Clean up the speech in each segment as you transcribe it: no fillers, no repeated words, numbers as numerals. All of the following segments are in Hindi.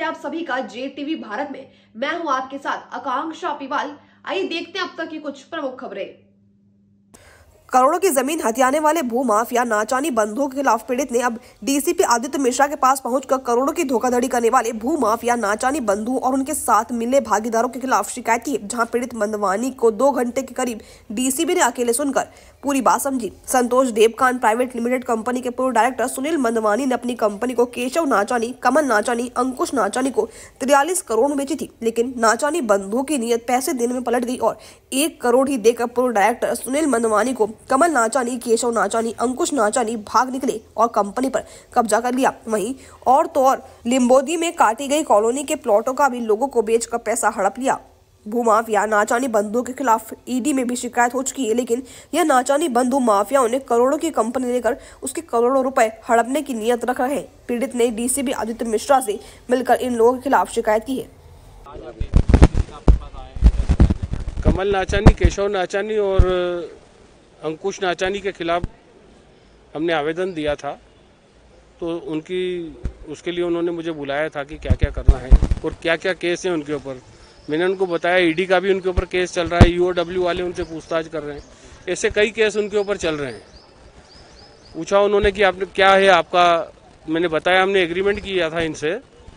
है आप सभी का JTV भारत में। मैं हूं आपके साथ आकांक्षा पिवाल। आइए देखते हैं अब तक की कुछ प्रमुख खबरें। करोड़ों की जमीन हथियाने वाले भूमाफिया नाचानी बंधुओं के खिलाफ पीड़ित ने अब डीसीपी आदित्य मिश्रा के पास पहुंचकर करोड़ों की धोखाधड़ी करने वाले भूमाफिया नाचानी बंधुओं और उनके साथ मिले भागीदारों के खिलाफ शिकायत की, जहां पीड़ित मंदवानी को 2 घंटे के करीब डीसीपी ने अकेले सुनकर पूरी बात समझी। Santosh Devkan private limited company के पूर्व डायरेक्टर सुनील मंदवानी ने अपनी कंपनी को केशव नाचानी, कमल नाचानी, अंकुश नाचानी को 43 करोड़ में बेची थी, लेकिन नाचानी बंधुओं की नीयत पैसे देने में पलट गई और 1 करोड़ ही देकर पूर्व डायरेक्टर सुनील मंदवानी को कमल नाचानी, केशव नाचानी, अंकुश नाचानी भाग निकले और कंपनी पर कब्जा कर लिया। वहीं और तो और लिम्बोदी में काटी गई कॉलोनी के प्लॉटों का भी लोगों को बेचकर पैसा हड़प लिया। भूमाफिया नाचानी बंधुओं के खिलाफ ईडी में भी शिकायत हो चुकी है, लेकिन यह नाचानी बंधु माफियाओं ने करोड़ों की कंपनी लेकर उसके करोड़ों रुपए हड़पने की नीयत रख रहे हैं। पीड़ित ने डीसीपी आदित्य मिश्रा से मिलकर इन लोगों के खिलाफ शिकायत की है। कमल नाचानी, केशव नाचानी और अंकुश नाचानी के खिलाफ हमने आवेदन दिया था, तो उसके लिए उन्होंने मुझे बुलाया था कि क्या क्या करना है और क्या क्या केस है उनके ऊपर। मैंने उनको बताया ईडी का भी उनके ऊपर केस चल रहा है, यूओडब्ल्यू वाले उनसे पूछताछ कर रहे हैं, ऐसे कई केस उनके ऊपर चल रहे हैं। पूछा उन्होंने कि आपने क्या है आपका, मैंने बताया हमने एग्रीमेंट किया था इनसे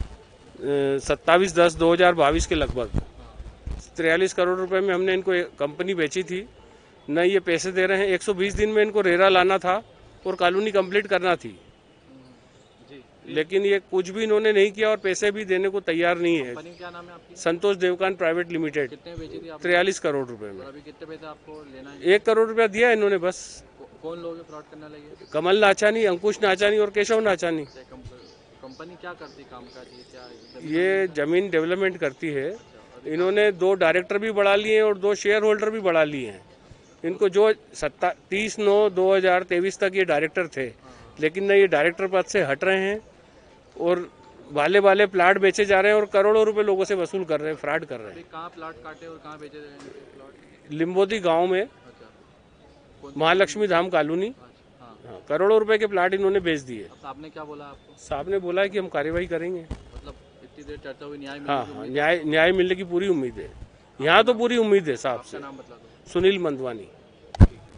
27/10/2022 के लगभग 43 करोड़ रुपए में हमने इनको कंपनी बेची थी। न ये पैसे दे रहे हैं, 120 दिन में इनको रेरा लाना था और कॉलोनी कंप्लीट करना थी, लेकिन ये कुछ भी इन्होंने नहीं किया और पैसे भी देने को तैयार नहीं है। क्या नाम है आपकी? Santosh Devkan private limited. कितने बेची थी आपने? 43 करोड़ रुपए में। अभी कितने पैसे आपको लेना है? 1 करोड़ रुपया दिया इन्होंने बस। कौन लोग फ्रॉड करने लगे? कमल नाचानी, अंकुश नाचानी और केशव नाचानी। कंपनी क्या करती, काम काज क्या? ये जमीन डेवलपमेंट करती है। इन्होंने 2 डायरेक्टर भी बढ़ा लिए हैं और 2 शेयर होल्डर भी बढ़ा लिए हैं। इनको जो 30/9/2023 तक ये डायरेक्टर थे, लेकिन न ये डायरेक्टर पद से हट रहे हैं और वाले वाले प्लाट बेचे जा रहे हैं और करोड़ों रुपए लोगों से वसूल कर रहे हैं, फ्रॉड कर रहे हैं। कहाँ प्लाट काटे और कहाँ बेचे प्लाट? लिम्बोदी गांव में, महालक्ष्मी धाम कॉलोनी। हाँ, करोड़ों रुपए के प्लाट इन्होंने बेच दिए। साहब ने क्या बोला आपको? साहब ने बोला कि हम कार्यवाही करेंगे। मतलब इतनी देर चर्चा हुई, न्याय मिलने की पूरी उम्मीद है। यहाँ तो पूरी उम्मीद है साहब से। नाम बता दो। सुनील मंदवानी।